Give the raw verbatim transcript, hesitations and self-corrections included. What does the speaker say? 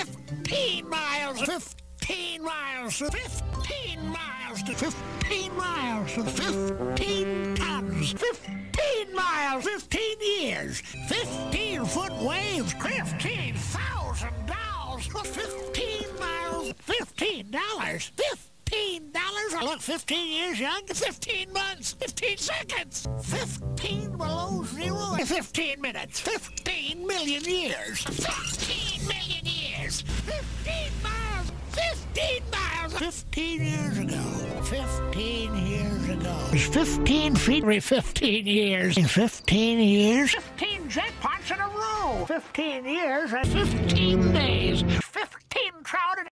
fifteen miles, fifteen miles, fifteen miles to fifteen miles to fifteen tons, fifteen miles, fifteen years, fifteen foot waves, fifteen thousand dollars, fifteen miles, fifteen dollars, fifteen dollars. I look fifteen years young, fifteen months, fifteen seconds, fifteen below zero, fifteen minutes, fifteen million years, fifteen million years, fifteen miles, fifteen miles, fifteen years ago, fifteen years ago. It's fifteen feet every fifteen years, fifteen years, fifteen jackpots in a row, fifteen years and fifteen days, fifteen trout